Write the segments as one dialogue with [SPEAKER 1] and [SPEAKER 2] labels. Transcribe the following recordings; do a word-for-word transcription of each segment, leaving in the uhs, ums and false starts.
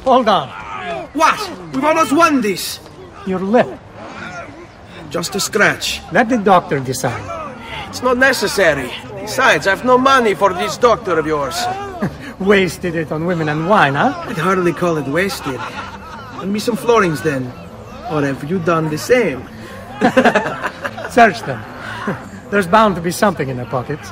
[SPEAKER 1] Hold on.
[SPEAKER 2] What? We've almost won this.
[SPEAKER 1] Your lip.
[SPEAKER 2] Just a scratch.
[SPEAKER 1] Let the doctor decide.
[SPEAKER 2] It's not necessary. Besides, I've no money for this doctor of yours.
[SPEAKER 1] Wasted it on women and wine, huh?
[SPEAKER 2] I'd hardly call it wasted. Lend me some florins then. Or have you done the same?
[SPEAKER 1] Search them. There's bound to be something in their pockets.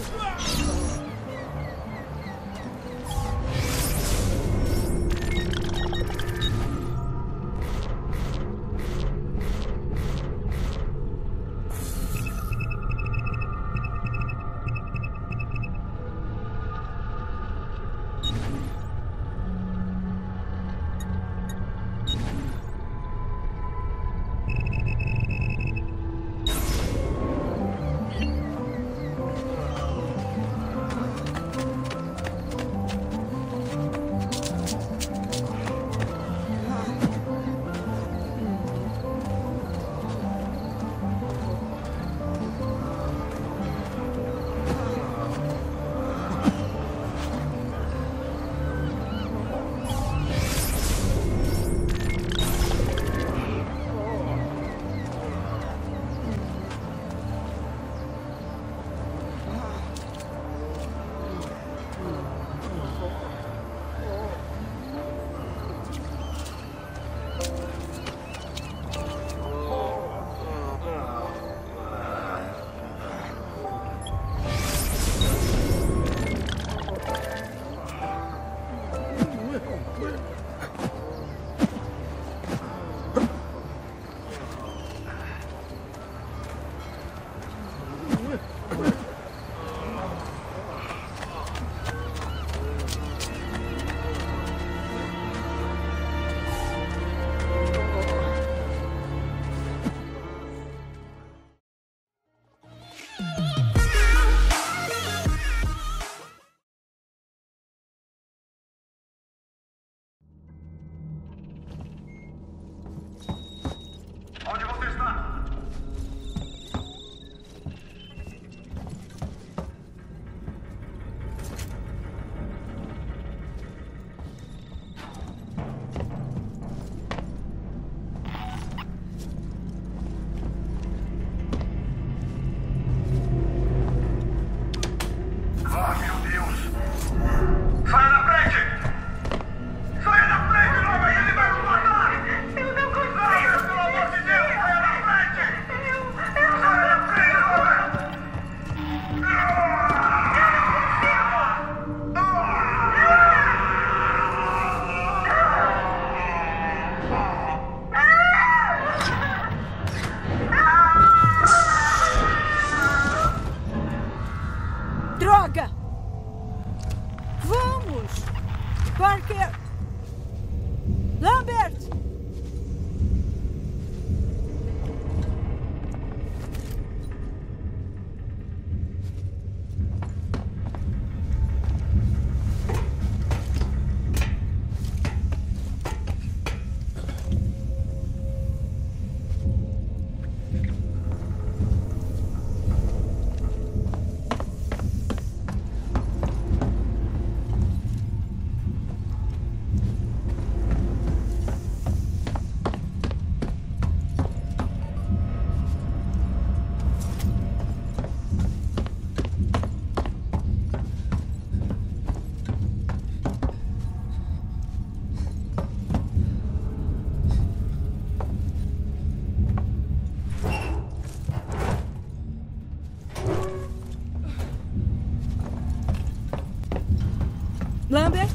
[SPEAKER 3] Lambert?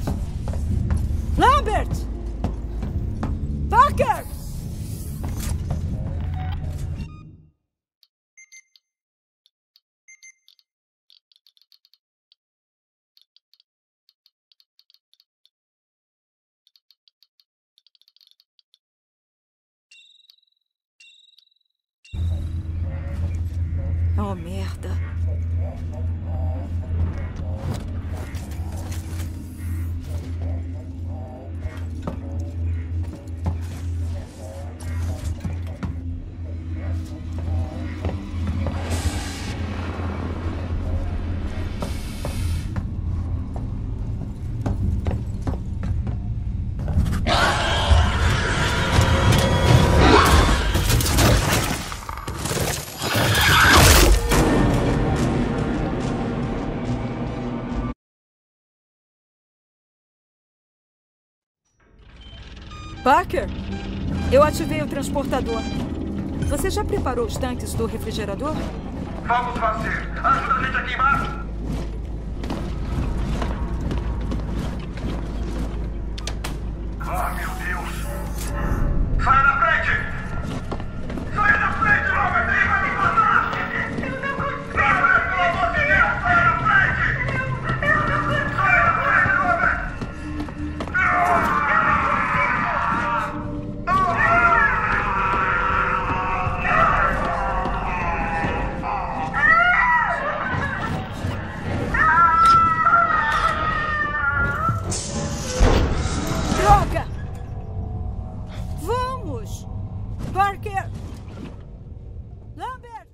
[SPEAKER 3] Lambert! Parker! Oh, merda. Parker, eu ativei o transportador. Você já preparou os tanques do refrigerador?
[SPEAKER 4] Vamos fazer. Ajuda a gente aqui embaixo. Ah, meu Deus. Saia da frente! Saia da frente, Robert! Ele vai me matar! Robert, pelo amor de Deus! Saia da frente! Saia da frente, Robert!
[SPEAKER 3] Droga! Vamos! Parker! Lambert!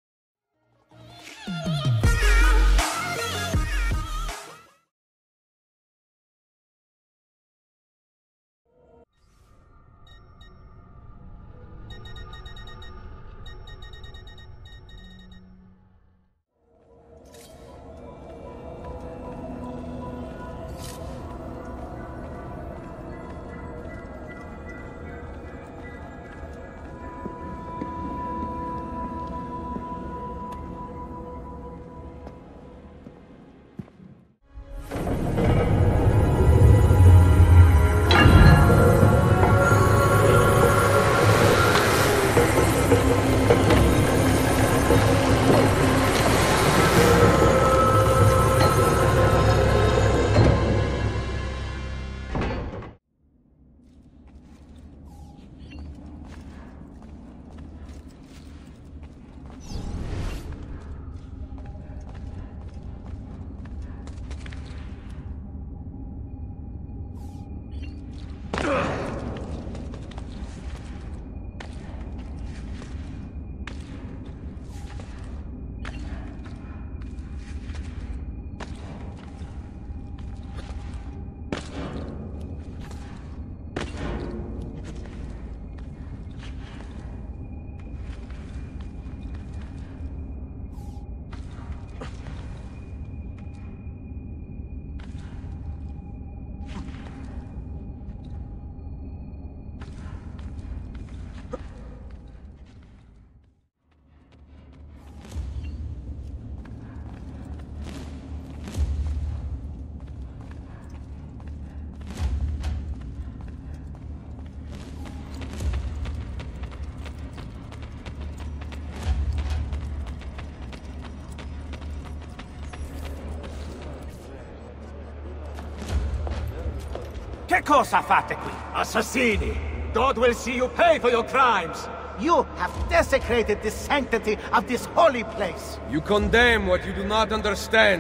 [SPEAKER 5] Che cosa fate qui? Assassini! God will see you pay for your crimes!
[SPEAKER 6] You have desecrated the sanctity of this holy place.
[SPEAKER 7] You condemn what you do not understand.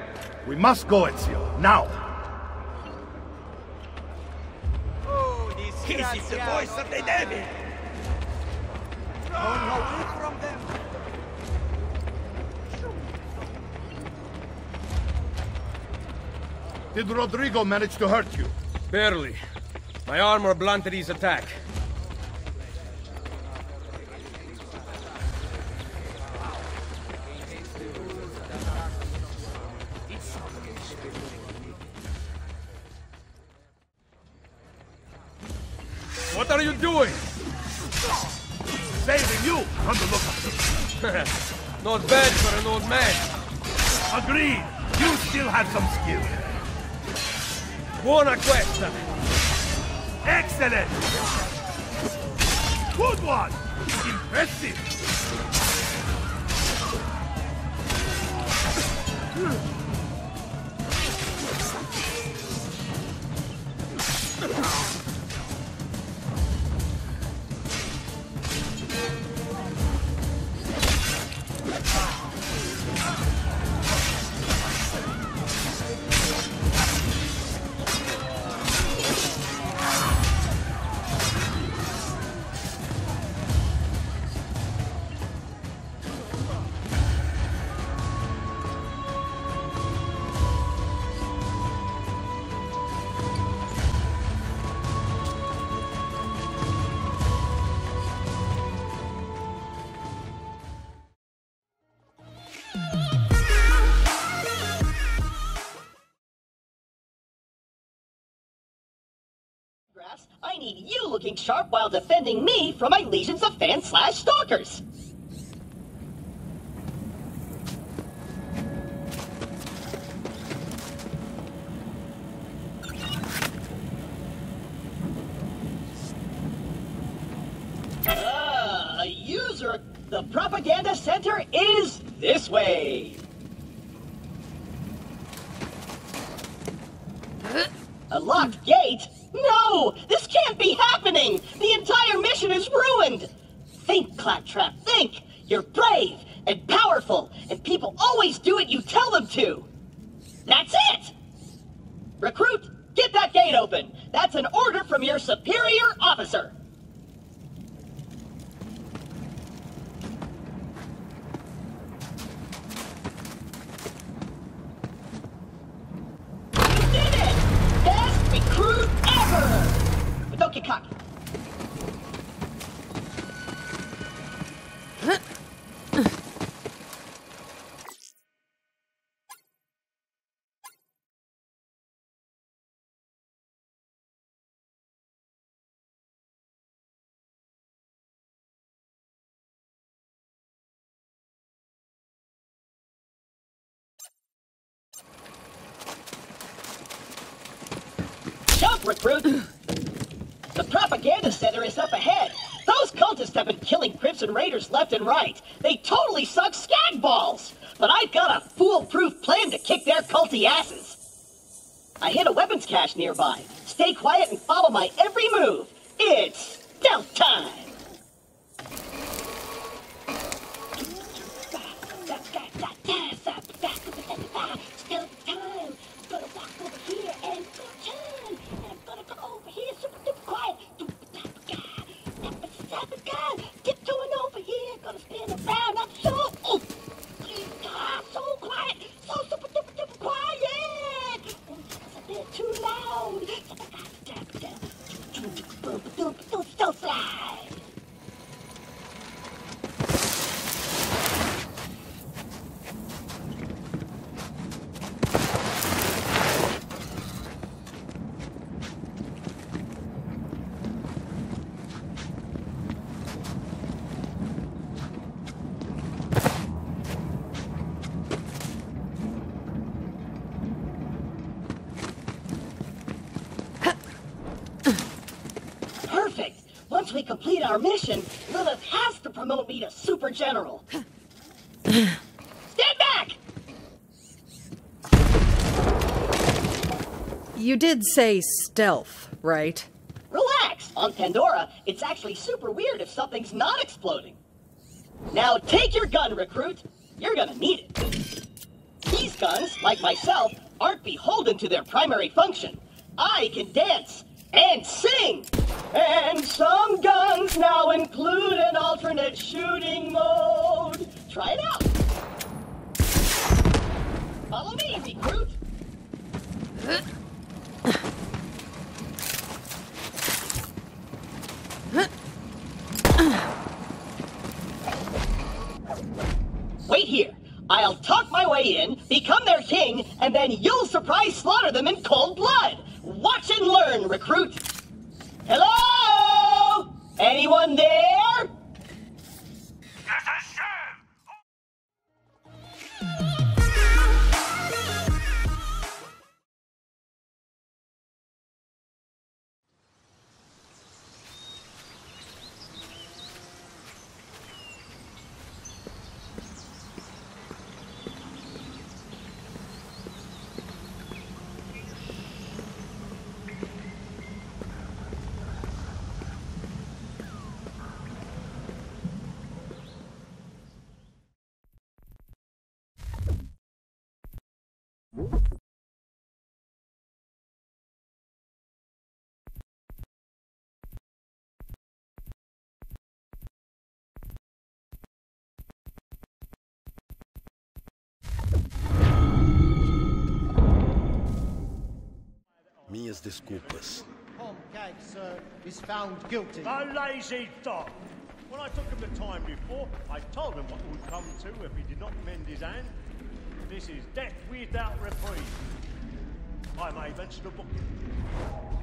[SPEAKER 8] We must go, Ezio, now!
[SPEAKER 5] This is the voice of the devil!
[SPEAKER 6] Run away from them!
[SPEAKER 8] Did Rodrigo manage to hurt you?
[SPEAKER 7] Barely. My armor blunted his attack. What are you doing?
[SPEAKER 8] Saving you from the lookout.
[SPEAKER 7] Not bad for an old man.
[SPEAKER 8] Agreed. You still have some skill.
[SPEAKER 7] Buona questa.
[SPEAKER 8] Excellent! Good one! Impressive!
[SPEAKER 9] I need you looking sharp while defending me from my legions of fans slash stalkers. Ah, user, the propaganda center is this way. A locked gate? No! This can't be happening! The entire mission is ruined! Think, Claptrap, think! You're brave and powerful, and people always do what you tell them to! That's it! Recruit, get that gate open! That's an order from your superior officer! Recruit ever! But don't get cocky. Recruit! The propaganda center is up ahead. Those cultists have been killing Crimson Raiders left and right. They totally suck skag balls. But I've got a foolproof plan to kick their culty asses. I hit a weapons cache nearby. Stay quiet and follow my every move. It's stealth time! Stealth time! Gonna walk over here and turn! Over here, super duper quiet. Tiptoeing over here, gonna spin around. I'm so, oh, ah, so quiet, so super duper duper quiet. It's a bit too loud. Don't slide. Once we complete our mission, Lilith has to promote me to Super General. Stand back!
[SPEAKER 10] You did say stealth, right?
[SPEAKER 9] Relax! On Pandora, it's actually super weird if something's not exploding. Now take your gun, Recruit. You're gonna need it. These guns, like myself, aren't beholden to their primary function. I can dance and sing! And some guns now include an alternate shooting mode. Try it out. Follow me, Recruit. Wait here. I'll talk my way in, become their king, and then you'll surprise slaughter them in cold blood. Watch and learn, Recruit. Hello? Anyone there?
[SPEAKER 11] Minhas desculpas.
[SPEAKER 6] Tom Cag, sir, is found guilty.
[SPEAKER 8] A lazy dog! When I took him the time before, I told him what would come to if he did not mend his hand. This is death without reprieve. I may mention a book.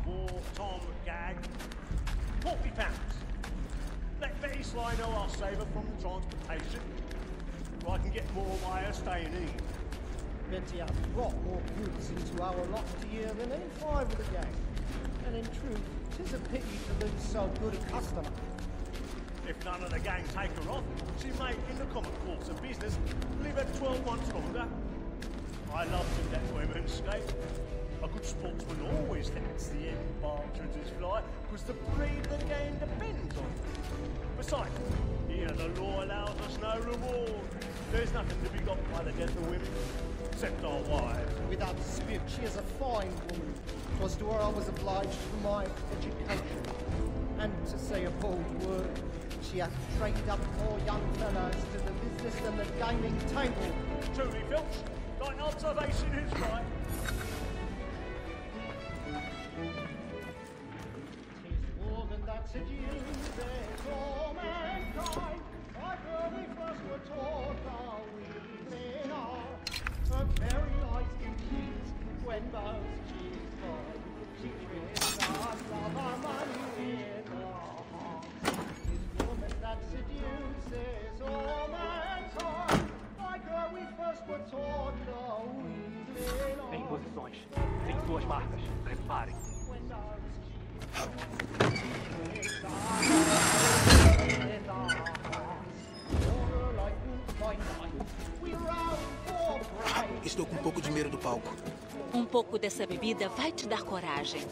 [SPEAKER 8] for Tom Gag. Forty pounds. Let Betty Sly know I'll save her from the transportation, so I can get more wire staying in.
[SPEAKER 12] Betty has brought more goods into our lofty year than any five of the gang. And in truth, 'tis a pity to lose so good a customer.
[SPEAKER 8] If none of the gang take her off, she may, in the common course of business, live at twelve months longer. I love to let women skate. A good sportsman always lets the end partridges fly, because the breed of the game depends on it. Besides, here the law allows us no reward. There's nothing to be got by the death of women, except our wives.
[SPEAKER 12] Without dispute, she is a fine woman. 'Twas to her I was obliged for my education. And to say a bold word, she hath trained up more young fellows to the business than the gaming table.
[SPEAKER 8] Truly, Filch, thine observation is right.
[SPEAKER 12] Tis woman that seduces all mankind. Like her we first were taught how we live are. Her very eyes compete when most she's born. She trims us of our money in her heart. Tis woman that seduces all mankind. Like her we first were taught how we live are.
[SPEAKER 13] Em posições. Cinco duas marcas. Preparem.
[SPEAKER 14] Estou com um pouco de medo do palco.
[SPEAKER 15] Um pouco dessa bebida vai te dar coragem.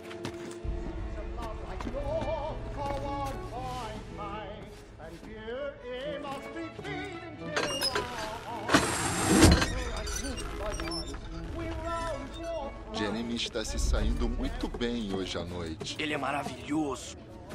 [SPEAKER 16] Jeremy está se saindo muito bem hoje à noite.
[SPEAKER 14] Ele é maravilhoso.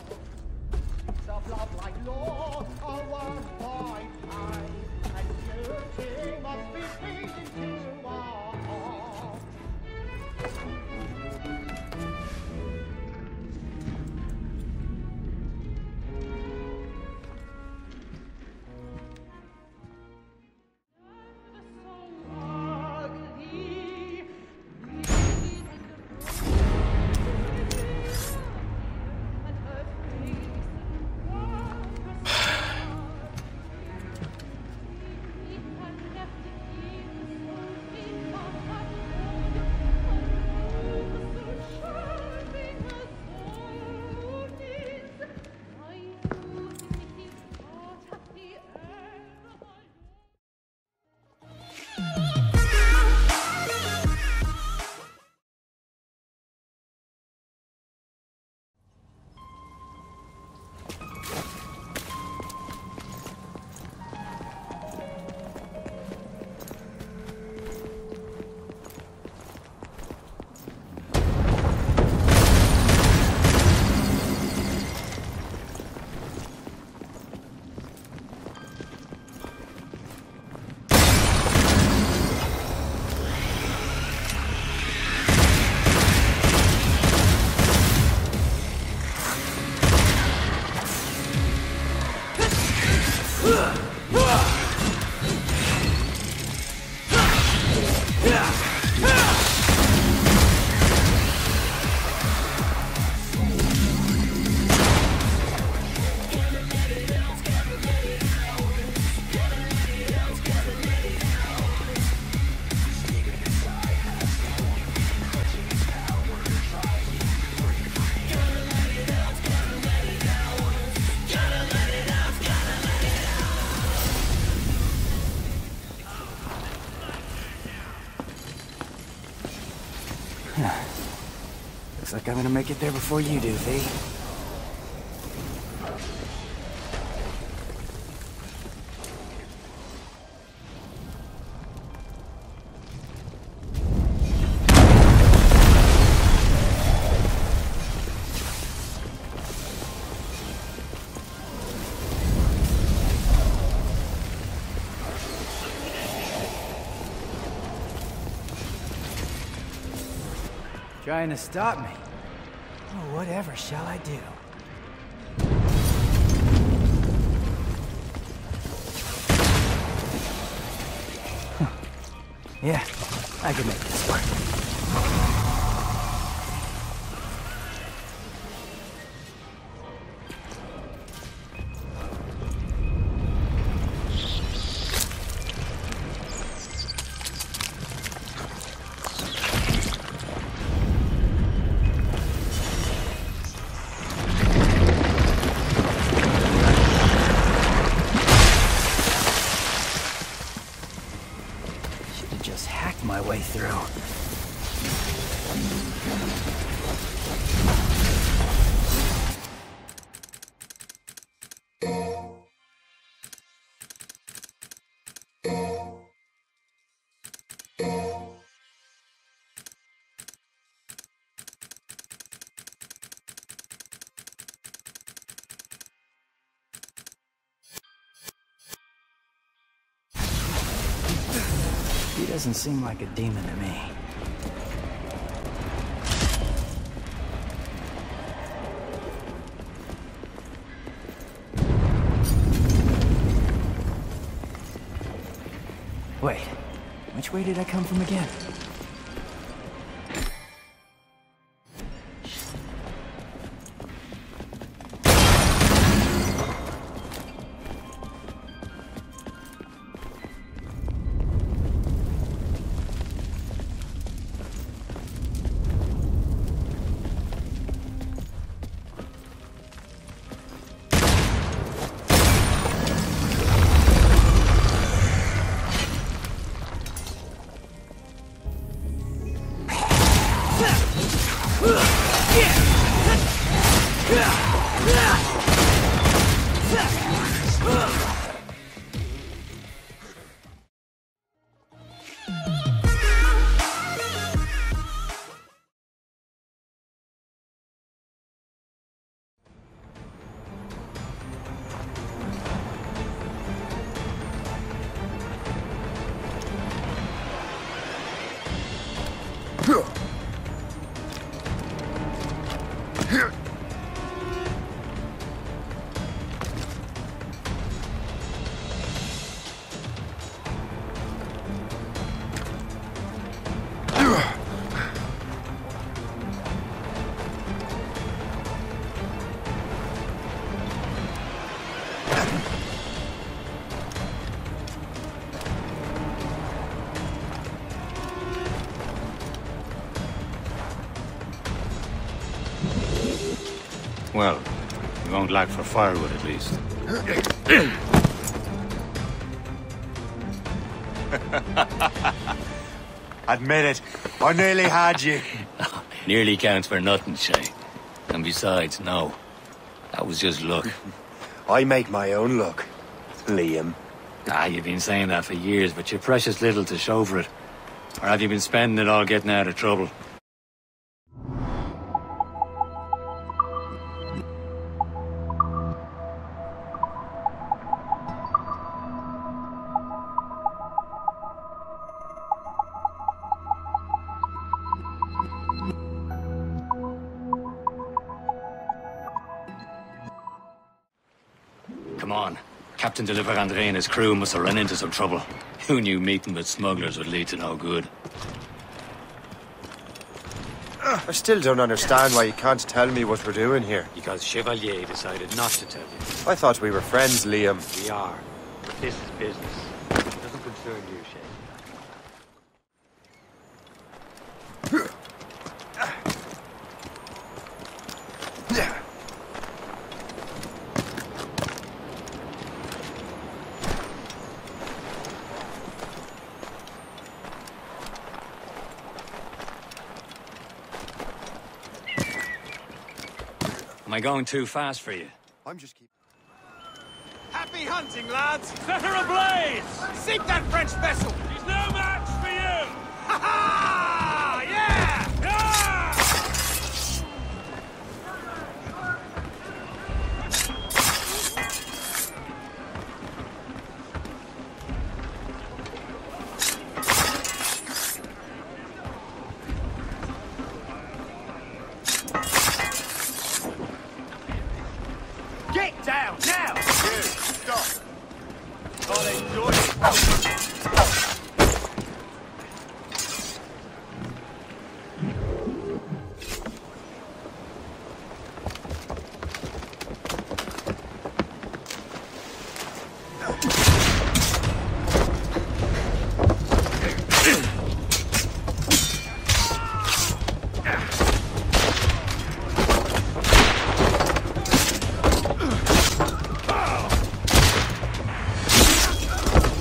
[SPEAKER 17] Looks like I'm gonna make it there before you do, V. Trying to stop me. Oh, whatever shall I do? Huh. Yeah, I can make this work. my way through. He doesn't seem like a demon to me. Wait, which way did I come from again?
[SPEAKER 18] Well, we won't lack for firewood at least.
[SPEAKER 19] Admit it, I nearly had you.
[SPEAKER 18] Nearly counts for nothing, Shay. And besides, no. That was just luck.
[SPEAKER 19] I make my own luck, Liam.
[SPEAKER 18] Ah, you've been saying that for years, but you're precious little to show for it. Or have you been spending it all getting out of trouble? Come on. Captain de Liverandre and his crew must have run into some trouble. Who knew meeting with smugglers would lead to no good?
[SPEAKER 19] I still don't understand why you can't tell me what we're doing here.
[SPEAKER 18] Because Chevalier decided not to tell you.
[SPEAKER 19] I thought we were friends, Liam.
[SPEAKER 18] We are. But this is business. It doesn't concern you, Shay. Am I going too fast for you?
[SPEAKER 19] I'm just keeping...
[SPEAKER 5] Happy hunting, lads! Set her ablaze! Sink that French vessel! She's no match for you! Ha ha! Yeah! Yeah! Get down, now!
[SPEAKER 19] Dude, stop.
[SPEAKER 5] I'll enjoy it.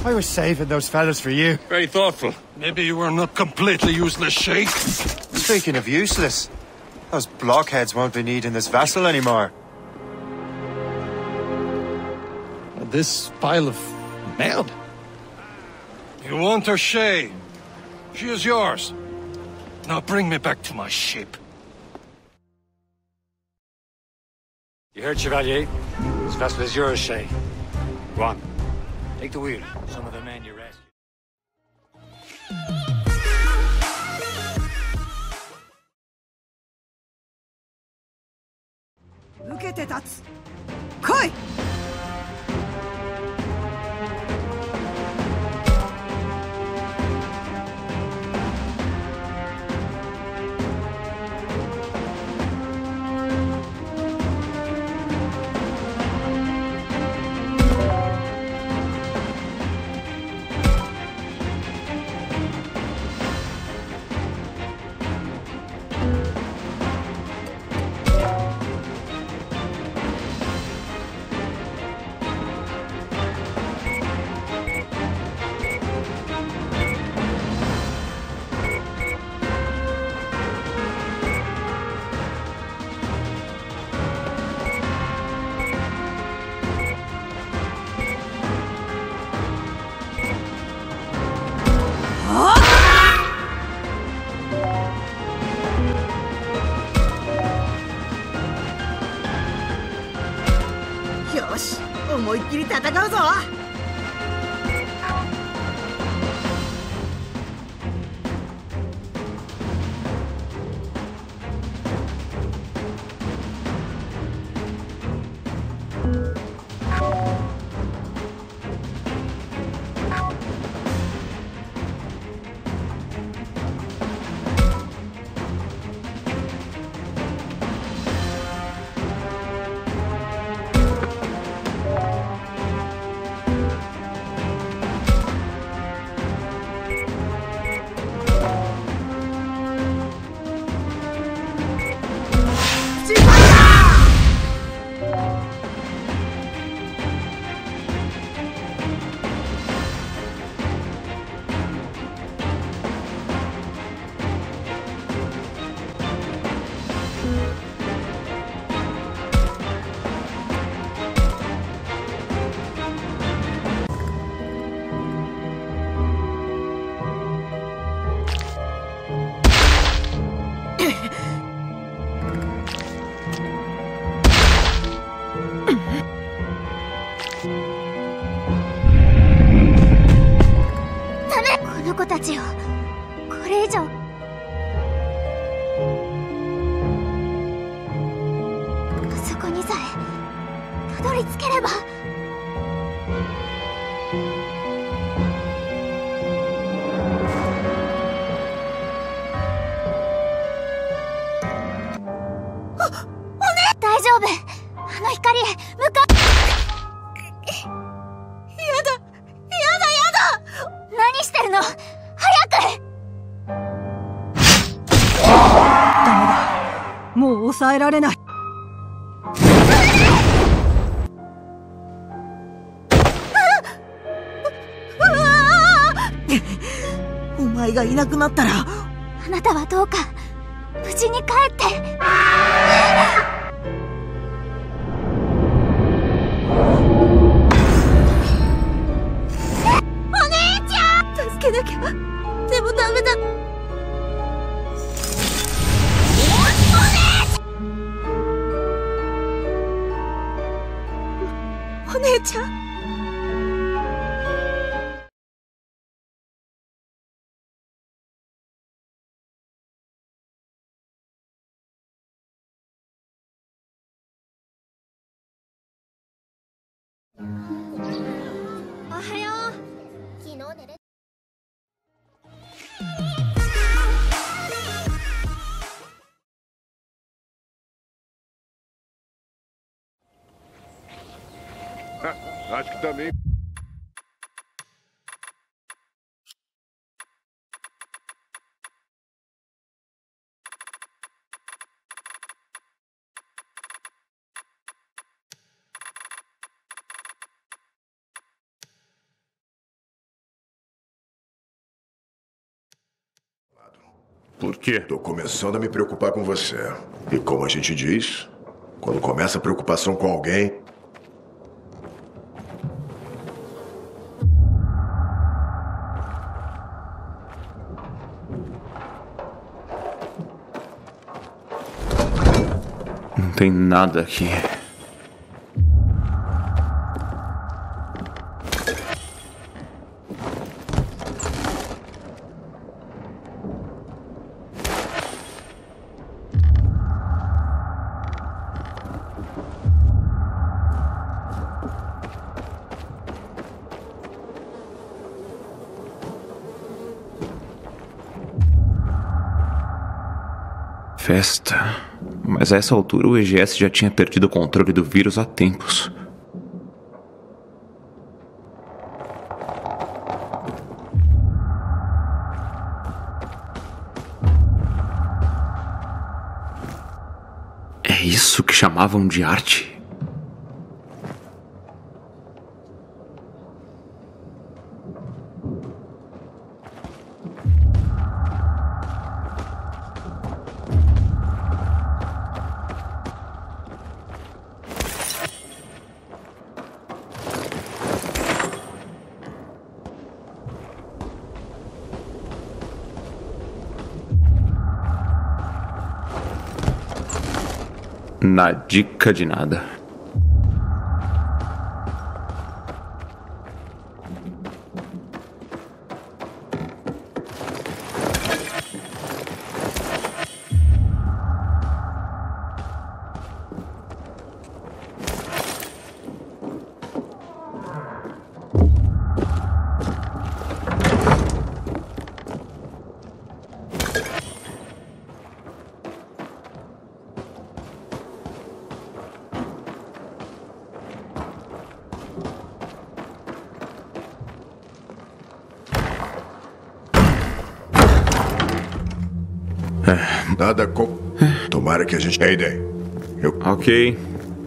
[SPEAKER 19] I was saving those fellas for you.
[SPEAKER 20] Very thoughtful. Maybe you were not completely useless, Sheikh.
[SPEAKER 19] Speaking of useless, those blockheads won't be needing this vessel anymore.
[SPEAKER 20] This pile of meld? You want her, Shay? She is yours. Now bring me back to my ship.
[SPEAKER 18] You heard, Chevalier? This vessel is yours, Shay. Go on. Take the wheel. Some of the men you rescued.
[SPEAKER 3] 受けて立つ。来い。よし、思いっきり戦うぞ。
[SPEAKER 21] この子たちをこれ以上あそこにさえたどり着ければ。あ、おね、大丈夫。あの光へ向かう。やだやだやだ。何してるの？早く！ダメだ。もう抑えられない。お前がいなくなったら。あなたはどうか無事に帰って。助けなきゃ。でもダメだ。お姉ちゃん。おはよう。昨日寝れ
[SPEAKER 22] Acho que também.
[SPEAKER 1] Por quê?
[SPEAKER 2] Tô começando a me preocupar com você. E como a gente diz, quando começa a preocupação com alguém...
[SPEAKER 1] Não tem nada aqui. Festa. Mas a essa altura o E G S já tinha perdido o controle do vírus há tempos. É isso que chamavam de arte? Na dica de nada.
[SPEAKER 2] Nada com... Tomara que a gente... Aiden, eu...
[SPEAKER 1] Ok.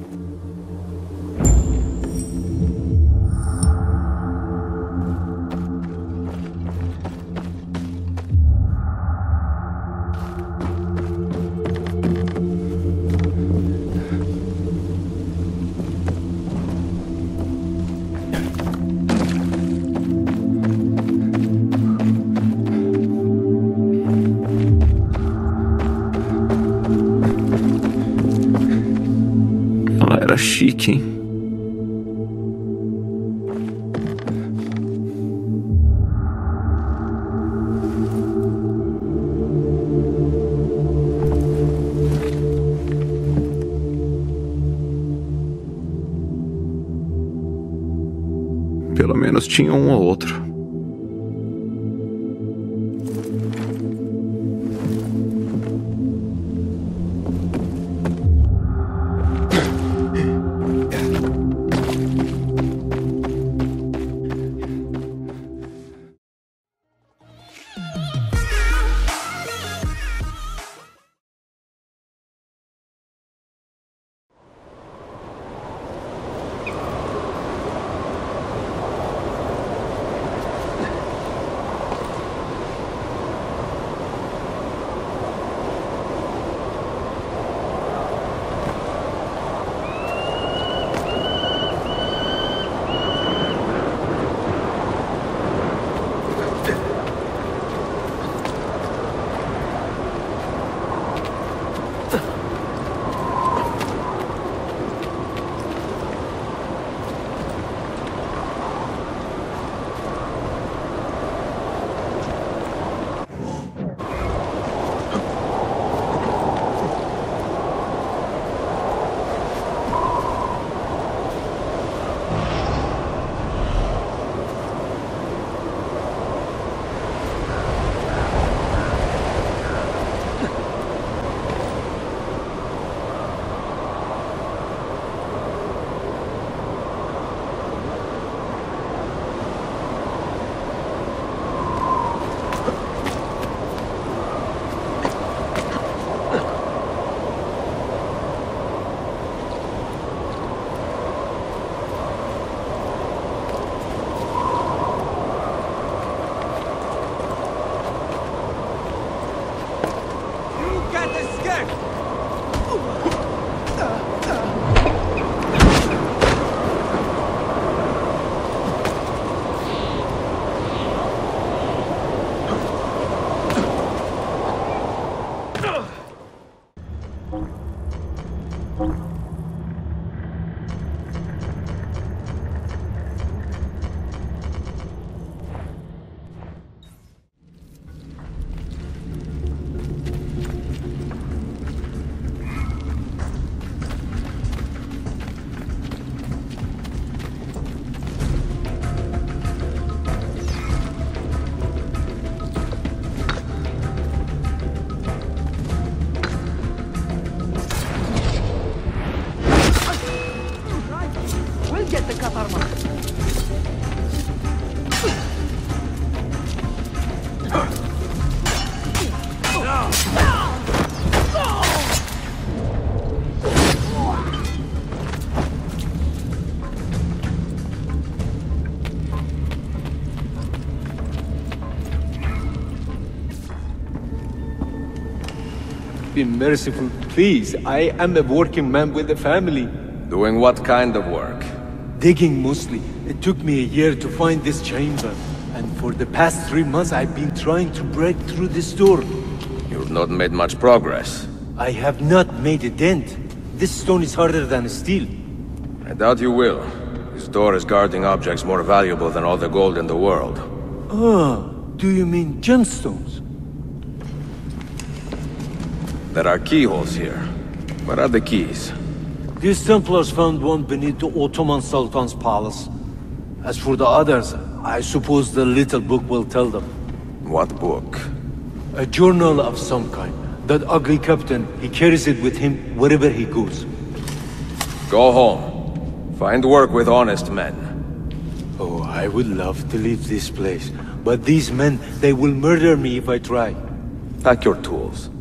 [SPEAKER 1] Chique, hein? Pelo menos tinha um ou outro.
[SPEAKER 4] be merciful, please. I am a working man with a family.
[SPEAKER 7] Doing what kind of work?
[SPEAKER 4] Digging mostly. It took me a year to find this chamber. And for the past three months I've been trying to break through this door.
[SPEAKER 7] You've not made much progress.
[SPEAKER 4] I have not made a dent. This stone is harder than steel.
[SPEAKER 7] I doubt you will. This door is guarding objects more valuable than all the gold in the world.
[SPEAKER 4] Ah, do you mean gemstones?
[SPEAKER 7] There are keyholes here. Where are the keys?
[SPEAKER 4] These Templars found one beneath the Ottoman Sultan's palace. As for the others, I suppose the little book will tell them.
[SPEAKER 7] What book?
[SPEAKER 4] A journal of some kind. That ugly captain, he carries it with him wherever he goes.
[SPEAKER 7] Go home. Find work with honest men.
[SPEAKER 4] Oh, I would love to leave this place. But these men, they will murder me if I try.
[SPEAKER 7] Pack your tools.